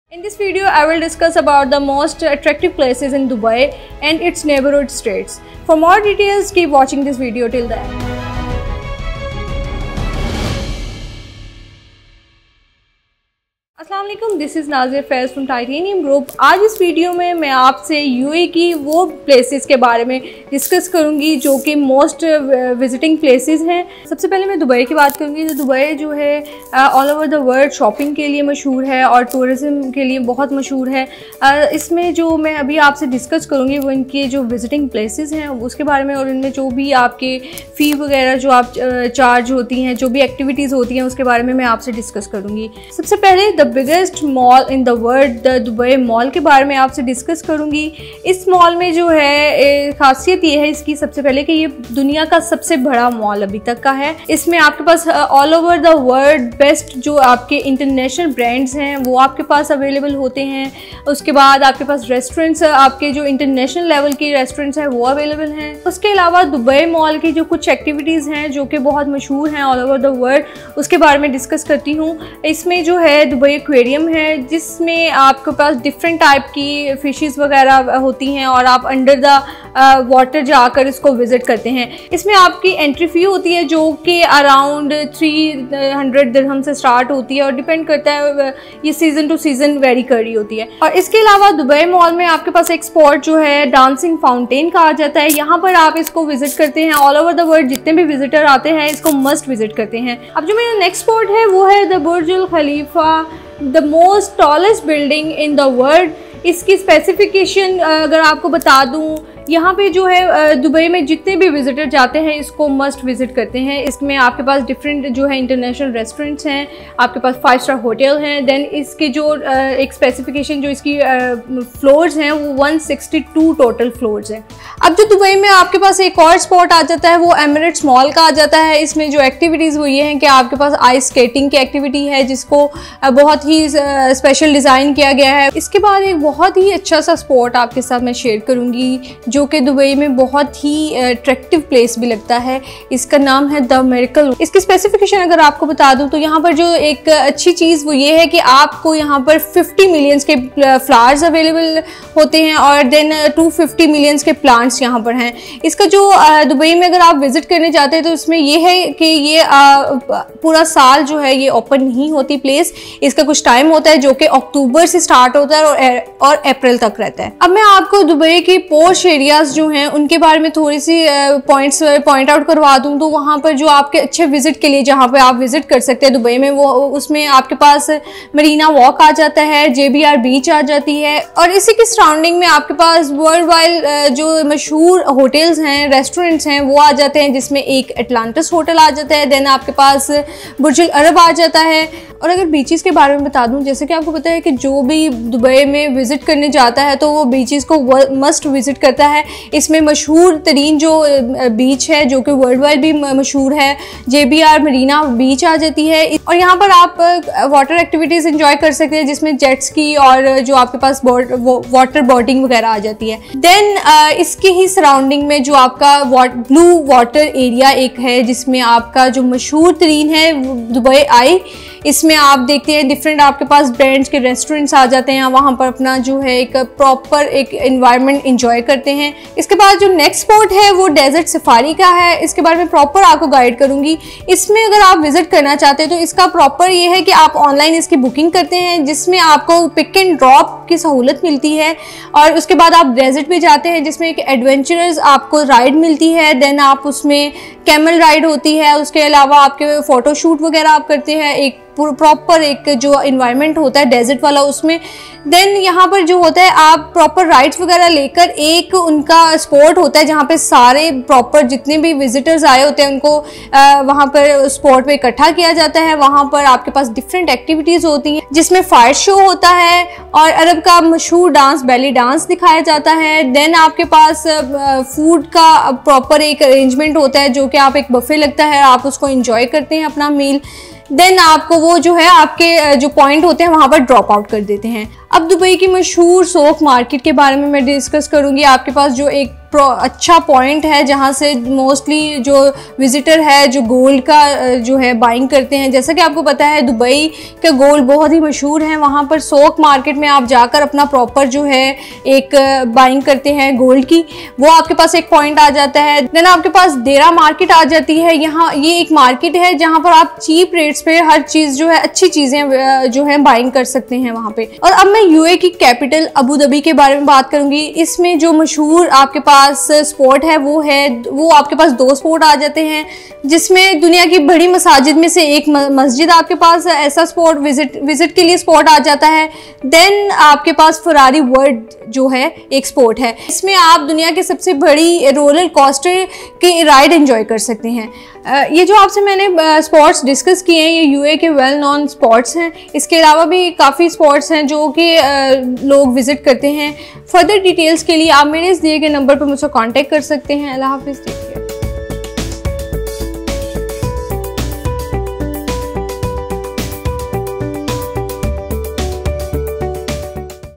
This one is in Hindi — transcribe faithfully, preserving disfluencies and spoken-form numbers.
In this video, I will discuss about the most attractive places in Dubai and its neighborhood states. For more details, keep watching this video till the end. अस्सलाम वालेकुम, this is Nazir Faiz from titanium group. आज इस वीडियो में मैं आपसे यूएई की वो प्लेसेस के बारे में डिस्कस करूंगी जो कि मोस्ट विजिटिंग प्लेसेस हैं। सबसे पहले मैं दुबई की बात करूंगी। तो दुबई जो है all over the world shopping के लिए मशहूर है और टूरिज़म के लिए बहुत मशहूर है। uh, इसमें जो मैं अभी आपसे डिस्कस करूँगी वो इनके जो विजिटिंग प्लेसेस हैं उसके बारे में, और इनमें जो भी आपके फ़ी वगैरह जो आप चार्ज होती हैं, जो भी एक्टिविटीज़ होती हैं उसके बारे में मैं आपसे डिस्कस करूँगी। सबसे पहले the biggest mall in the world, the Dubai mall के बारे में आपसे डिस्कस करूंगी। इस मॉल में जो है खासियत ये है इसकी, सबसे पहले कि ये दुनिया का सबसे बड़ा मॉल अभी तक का है। इसमें आपके पास all over the world best जो आपके इंटरनेशनल ब्रांड्स हैं वो आपके पास अवेलेबल होते हैं। उसके बाद आपके पास रेस्टोरेंट्स, आपके जो इंटरनेशनल लेवल के रेस्टोरेंट्स हैं वो अवेलेबल हैं। उसके अलावा दुबई मॉल की जो कुछ एक्टिविटीज़ हैं जो कि बहुत मशहूर हैं ऑल ओवर द वर्ल्ड, उसके बारे में डिस्कस करती हूँ। इसमें जो है दुबई एक्वेरियम है जिसमें आपके पास डिफरेंट टाइप की फिशेस वगैरह होती हैं और आप अंडर द वाटर जाकर इसको विज़िट करते हैं। इसमें आपकी एंट्री फ़ी होती है जो कि अराउंड थ्री हंड्रेड दिरहम से स्टार्ट होती है और डिपेंड करता है, ये सीज़न टू सीज़न वेरी कर रही होती है। और इसके अलावा दुबई मॉल में आपके पास एक स्पॉट जो है डांसिंग फाउंटेन कहा जाता है। यहाँ पर आप इसको विज़िट करते हैं। ऑल ओवर द वर्ल्ड जितने भी विजिटर आते हैं इसको मस्ट विज़िट करते हैं। अब जो मेरा नेक्स्ट स्पॉट है वो है the Burj Al Khalifa, the most tallest building in the world. इसकी स्पेसिफिकेशन अगर आपको बता दूं, यहाँ पे जो है दुबई में जितने भी विजिटर जाते हैं इसको मस्ट विज़िट करते हैं। इसमें आपके पास डिफरेंट जो है इंटरनेशनल रेस्टोरेंट्स हैं, आपके पास फाइव स्टार होटल हैं। देन इसके जो एक स्पेसिफिकेशन जो इसकी फ्लोर्स हैं वो one sixty two total floors हैं। अब जो दुबई में आपके पास एक और स्पॉट आ जाता है वो एमिरेट्स मॉल का आ जाता है। इसमें जो एक्टिविटीज़ वो ये हैं कि आपके पास आइस स्केटिंग की एक्टिविटी है जिसको बहुत ही स्पेशल डिज़ाइन किया गया है। इसके बाद एक बहुत ही अच्छा सा स्पॉट आपके साथ मैं शेयर करूँगी जो कि दुबई में बहुत ही अट्रैक्टिव प्लेस भी लगता है। इसका नाम है द मिरेकल। इसकी स्पेसिफिकेशन अगर आपको बता दूं तो यहाँ पर जो एक अच्छी चीज़ वो ये है कि आपको यहाँ पर फिफ्टी मिलियंस के फ्लावर्स अवेलेबल होते हैं और देन टू फिफ्टी मिलियंस के प्लांट्स यहाँ पर हैं। इसका जो दुबई में अगर आप विज़िट करने जाते हैं तो इसमें यह है कि ये पूरा साल जो है ये ओपन नहीं होती प्लेस। इसका कुछ टाइम होता है जो कि अक्टूबर से स्टार्ट होता है और, और अप्रैल तक रहता है। अब मैं आपको दुबई की पोश एरियाज जो हैं उनके बारे में थोड़ी सी पॉइंट्स पॉइंट आउट करवा दूं। तो वहाँ पर जो आपके अच्छे विजिट के लिए जहाँ पे आप विजिट कर सकते हैं दुबई में, वो उसमें आपके पास मरीना वॉक आ जाता है, जेबीआर बीच आ जाती है और इसी की सराउंडिंग में आपके पास वर्ल्ड वाइड जो मशहूर होटल्स हैं, रेस्टोरेंट्स हैं वो आ जाते हैं, जिसमें एक एटलांटिस होटल आ जाता है। देन आपके पास बुर्ज अल अरब आ जाता है। और अगर बीचेस के बारे में बता दूं, जैसे कि आपको पता है कि जो भी दुबई में विज़िट करने जाता है तो वो बीचेस को मस्ट विज़िट करता है। इसमें मशहूर तरीन जो बीच है जो कि वर्ल्ड वाइड भी मशहूर है, जेबीआर मरीना बीच आ जाती है। और यहाँ पर आप वाटर एक्टिविटीज़ एंजॉय कर सकते हैं जिसमें जेट स्की और जो आपके पास वाटर बोटिंग वगैरह आ जाती है। देन इसकी ही सराउंडिंग में जो आपका ब्लू वाटर एरिया एक है जिसमें आपका जो मशहूर तरीन है दुबई आई, इसमें आप देखते हैं डिफरेंट आपके पास ब्रांड्स के रेस्टोरेंट्स आ जाते हैं। वहाँ पर अपना जो है एक प्रॉपर एक एनवायरनमेंट एंजॉय करते हैं। इसके बाद जो नेक्स्ट स्पॉट है वो डेजर्ट सफारी का है। इसके बारे में प्रॉपर आपको गाइड करूँगी। इसमें अगर आप विजिट करना चाहते हैं तो इसका प्रॉपर ये है कि आप ऑनलाइन इसकी बुकिंग करते हैं जिसमें आपको पिक एंड ड्रॉप की सहूलत मिलती है और उसके बाद आप डेजर्ट में जाते हैं जिसमें एक एडवेंचरस आपको राइड मिलती है। देन आप उसमें कैमल राइड होती है। उसके अलावा आपके फ़ोटोशूट वगैरह आप करते हैं, एक प्रॉपर एक जो इन्वायरमेंट होता है डेजर्ट वाला उसमें। देन यहाँ पर जो होता है आप प्रॉपर राइड्स वगैरह लेकर एक उनका स्पॉट होता है जहाँ पे सारे प्रॉपर जितने भी विजिटर्स आए होते हैं उनको आ, वहाँ पर स्पॉट पे इकट्ठा किया जाता है। वहाँ पर आपके पास डिफरेंट एक्टिविटीज़ होती हैं जिसमें फायर शो होता है और अरब का मशहूर डांस बेली डांस दिखाया जाता है। देन आपके पास फूड का प्रॉपर एक अरेंजमेंट होता है जो कि आप एक बफे लगता है, आप उसको इंजॉय करते हैं अपना मील। देन आपको वो जो है आपके जो पॉइंट होते हैं वहाँ पर ड्रॉप आउट कर देते हैं। अब दुबई की मशहूर सोक मार्केट के बारे में मैं डिस्कस करूँगी। आपके पास जो एक अच्छा पॉइंट है जहाँ से मोस्टली जो विज़िटर है जो गोल्ड का जो है बाइंग करते हैं। जैसा कि आपको पता है दुबई का गोल्ड बहुत ही मशहूर है। वहाँ पर सोक मार्केट में आप जाकर अपना प्रॉपर जो है एक बाइंग करते हैं गोल्ड की, वो आपके पास एक पॉइंट आ जाता है। देन आपके पास देरा मार्केट आ जाती है। यहाँ ये एक मार्केट है जहाँ पर आप चीप रेट्स पे हर चीज़ जो है अच्छी चीज़ें जो है बाइंग कर सकते हैं वहाँ पे। और अब मैं यूए की कैपिटल अबू धाबी के बारे में बात करूँगी। इसमें जो मशहूर आपके पास स्पॉट है वो है वो आपके पास दो स्पॉट आ जाते हैं, जिसमें दुनिया की बड़ी मसाजिद में से एक मस्जिद आपके पास ऐसा स्पॉट विजिट विजिट के लिए स्पॉट आ जाता है। देन आपके पास फरारी वर्ल्ड जो है एक स्पॉट है। इसमें आप दुनिया की सबसे बड़ी रोलर कोस्टर की राइड एंजॉय कर सकते हैं। ये जो आपसे मैंने स्पॉट्स डिस्कस किए हैं ये यूए के वेल नॉन स्पॉट्स हैं। इसके अलावा भी काफ़ी स्पॉट्स हैं जो कि लोग विज़िट करते हैं। फर्दर डिटेल्स के लिए आप मेरे इस दिए गए नंबर पर मुझसे कांटेक्ट कर सकते हैं। अल्लाह हाफिज़। Take care.